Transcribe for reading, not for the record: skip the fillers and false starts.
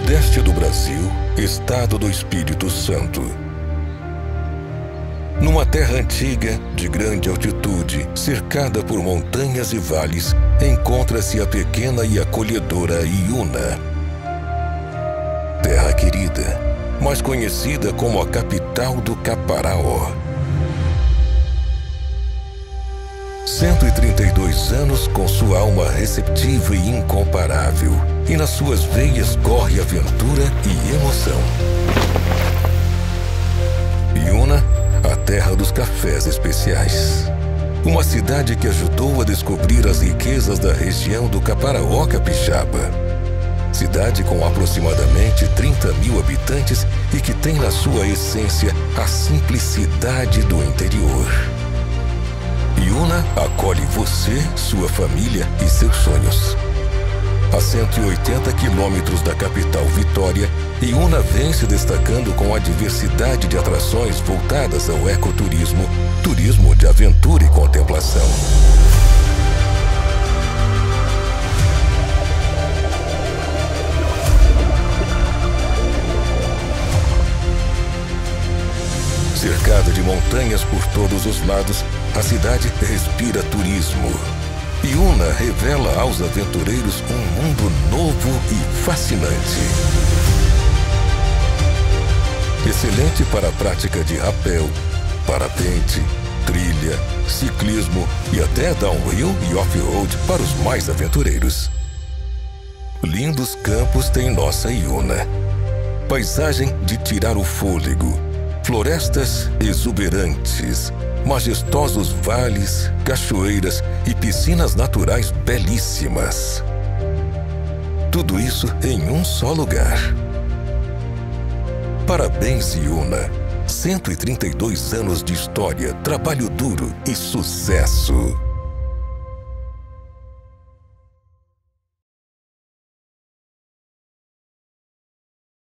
Sudeste do Brasil, estado do Espírito Santo. Numa terra antiga, de grande altitude, cercada por montanhas e vales, encontra-se a pequena e acolhedora Iuna. Terra querida, mais conhecida como a capital do Caparaó. 132 anos com sua alma receptiva e incomparável, e nas suas veias corre aventura e emoção. Iuna, a terra dos cafés especiais. Uma cidade que ajudou a descobrir as riquezas da região do Caparaó Capixaba. Cidade com aproximadamente 30 mil habitantes e que tem na sua essência a simplicidade do interior. Iuna acolhe você, sua família e seus sonhos. A 180 quilômetros da capital Vitória, Iuna vem se destacando com a diversidade de atrações voltadas ao ecoturismo, turismo de aventura e contemplação. Cercada de montanhas por todos os lados, a cidade respira turismo. Iuna revela aos aventureiros um mundo novo e fascinante. Excelente para a prática de rapel, parapente, trilha, ciclismo e até downhill e off-road para os mais aventureiros. Lindos campos tem nossa Iuna. Paisagem de tirar o fôlego. Florestas exuberantes, majestosos vales, cachoeiras e piscinas naturais belíssimas. Tudo isso em um só lugar. Parabéns, Iuna! 132 anos de história, trabalho duro e sucesso!